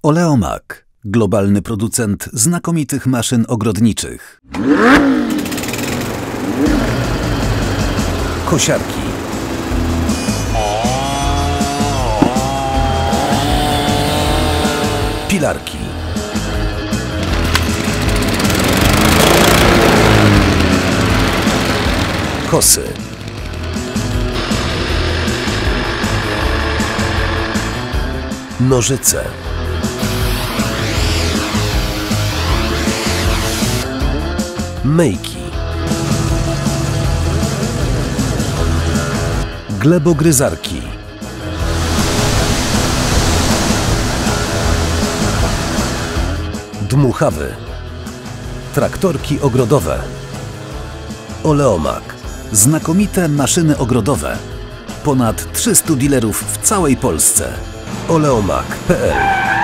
Oleomak, globalny producent znakomitych maszyn ogrodniczych. Kosiarki. Pilarki. Kosy. Nożyce. Myjki. Glebogryzarki. Dmuchawy. Traktorki ogrodowe. Oleomak. Znakomite maszyny ogrodowe. Ponad 300 dealerów w całej Polsce. Oleomak.pl